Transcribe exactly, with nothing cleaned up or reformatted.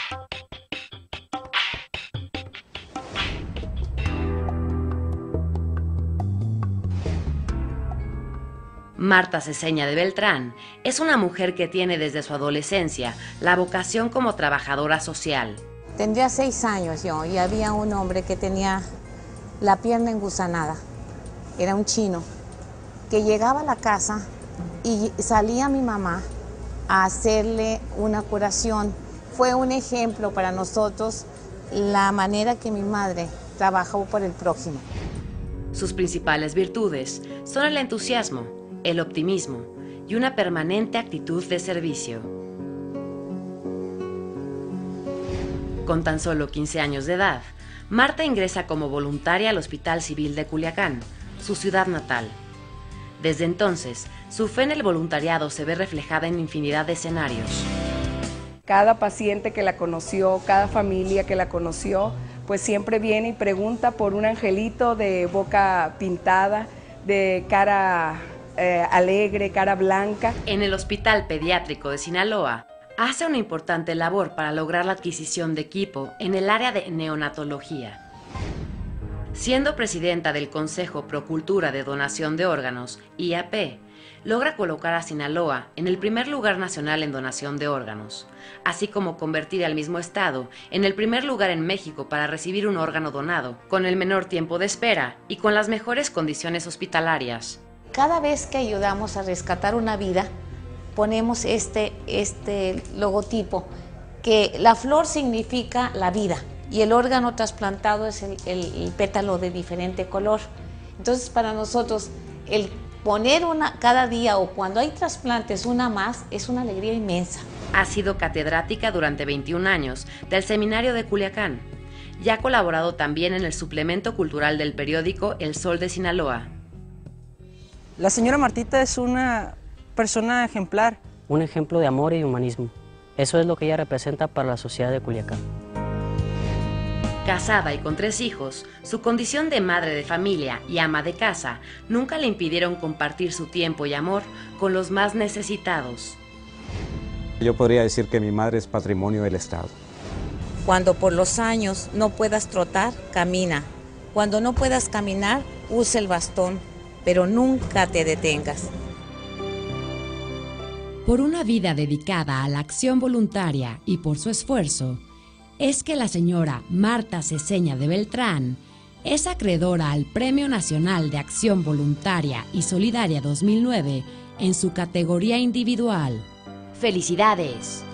Marta Ceseña de Beltrán es una mujer que tiene desde su adolescencia la vocación como trabajadora social. Tendría seis años yo y había un hombre que tenía la pierna engusanada. Era un chino que llegaba a la casa y salía mi mamá a hacerle una curación. Fue un ejemplo para nosotros la manera que mi madre trabajó por el prójimo. Sus principales virtudes son el entusiasmo, el optimismo y una permanente actitud de servicio. Con tan solo quince años de edad, Marta ingresa como voluntaria al Hospital Civil de Culiacán, su ciudad natal. Desde entonces, su fe en el voluntariado se ve reflejada en infinidad de escenarios. Cada paciente que la conoció, cada familia que la conoció, pues siempre viene y pregunta por un angelito de boca pintada, de cara eh, alegre, cara blanca. En el Hospital Pediátrico de Sinaloa, hace una importante labor para lograr la adquisición de equipo en el área de neonatología. Siendo presidenta del Consejo Pro Cultura de Donación de Órganos, I A P, logra colocar a Sinaloa en el primer lugar nacional en donación de órganos, así como convertir al mismo estado en el primer lugar en México para recibir un órgano donado, con el menor tiempo de espera y con las mejores condiciones hospitalarias. Cada vez que ayudamos a rescatar una vida, ponemos este, este logotipo, que la flor significa la vida y el órgano trasplantado es el, el, el pétalo de diferente color. Entonces, para nosotros, el poner una cada día o cuando hay trasplantes una más es una alegría inmensa. Ha sido catedrática durante veintiún años del Seminario de Culiacán y ha colaborado también en el suplemento cultural del periódico El Sol de Sinaloa. La señora Martita es una persona ejemplar. Un ejemplo de amor y de humanismo. Eso es lo que ella representa para la sociedad de Culiacán. Casada y con tres hijos, su condición de madre de familia y ama de casa nunca le impidieron compartir su tiempo y amor con los más necesitados. Yo podría decir que mi madre es patrimonio del Estado. Cuando por los años no puedas trotar, camina. Cuando no puedas caminar, usa el bastón, pero nunca te detengas. Por una vida dedicada a la acción voluntaria y por su esfuerzo, es que la señora Marta Ceseña de Beltrán es acreedora al Premio Nacional de Acción Voluntaria y Solidaria dos mil nueve en su categoría individual. ¡Felicidades!